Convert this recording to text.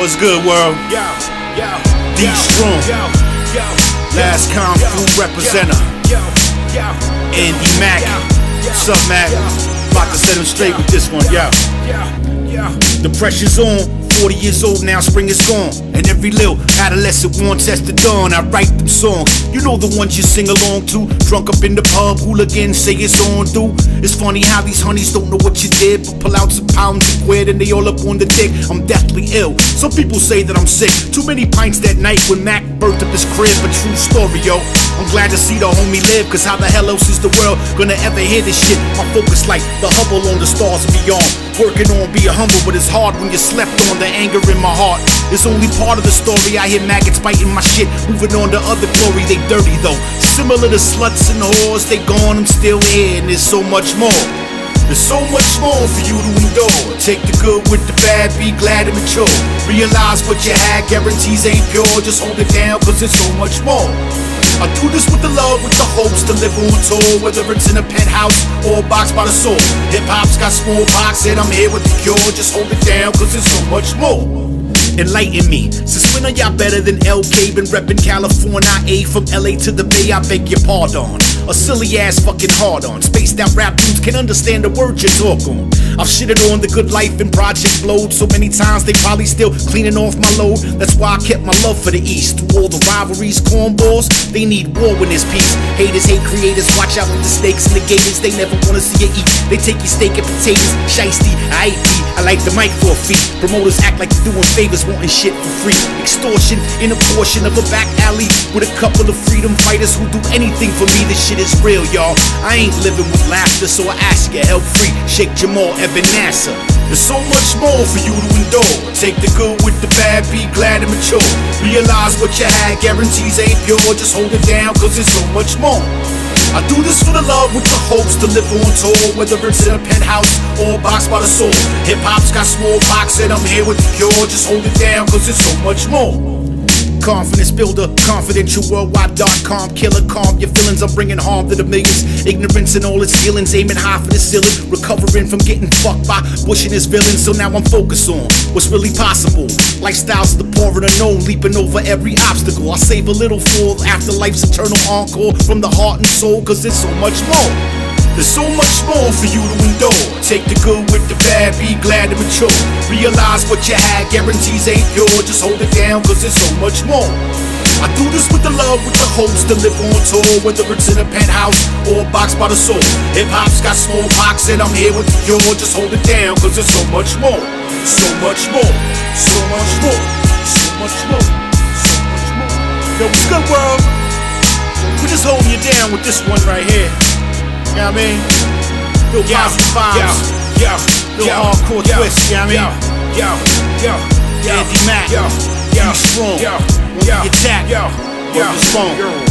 What's good, world? D Strong, last Kung Fu representative, Andy Mack. What's up, Mac? About to set him straight with this one, yo. The pressure's on. 40 years old now, spring is gone. And every little adolescent wants us to dawn. I write them songs, you know the ones you sing along to. Drunk up in the pub, hooligans say it's on through. It's funny how these honeys don't know what you did, but pull out some pounds and quit and they all up on the dick. I'm deathly ill, some people say that I'm sick. Too many pints that night when Mac birthed up his crib. A true story, yo. I'm glad to see the homie live, cause how the hell else is the world gonna ever hear this shit? My focus like the Hubble on the stars beyond. Working on being humble, but it's hard when you slept on. The anger in my heart is only part of the story. I hear maggots biting my shit, moving on to other glory. They dirty though, similar to sluts and whores. They gone, I'm still here, and there's so much more. There's so much more for you to endure. Take the good with the bad, be glad and mature. Realize what you had, guarantees ain't pure. Just hold it down, cause there's so much more. I do this with the love, with the hopes to live on tour. Whether it's in a penthouse or a box by the soul. Hip-hop's got smallpox and I'm here with the cure. Just hold it down, cause there's so much more. Enlighten me, since when are y'all better than LK? Been reppin' California, A from LA to the Bay, I beg your pardon. A silly ass fucking hard on. Spaced out rap dudes can understand the words you talk on. I've shitted on the good life and Project Blowed so many times they probably still cleaning off my load. That's why I kept my love for the East. Through all the rivalries, cornballs, they need war in this piece. Haters hate creators, watch out for the snakes and the gators. They never wanna see you eat. They take your steak and potatoes, shiesty, I eat beat. I like the mic for a fee. Promoters act like they're doing favors, wanting shit for free. Extortion in a portion of a back alley with a couple of freedom fighters who do anything for me. This shit is real, y'all. I ain't living with laughter, so I ask you, help free Sheikh Jamal Evan Nasser. There's so much more for you to endure. Take the good with the bad, be glad and mature. Realize what you had, guarantees ain't pure. Just hold it down, cause there's so much more. I do this for the love with the hopes to live on tour. Whether it's in a penthouse or a box by the soul. Hip-hop's got smallpox and I'm here with the cure. Just hold it down, cause there's so much more. Confidence builder, confidentialworldwide.com. Killer, calm your feelings, I'm bringing harm to the millions. Ignorance and all its feelings, aiming high for the ceiling. Recovering from getting fucked by Bush and his villains. So now I'm focused on what's really possible. Lifestyles of the poor and unknown, leaping over every obstacle. I save a little for afterlife's eternal encore. From the heart and soul, cause there's so much more. There's so much more for you to endure. Take the good with the bad, be glad and mature. Realize what you had, guarantees ain't pure. Just hold it down, cause there's so much more. I do this with the love, with the hopes to live on tour. Whether it's in a penthouse or a box by the soul. Hip-hop's got smallpox and I'm here with the cure. Just hold it down, cause there's so much more. So much more, so much more, so much more, so much more. Yo, what's good, world? We're just holding you down with this one right here. You know what I mean? Little positive vibes, little hardcore twist, you know what I mean? Andy Mack, D Strong, on the attack, on the phone.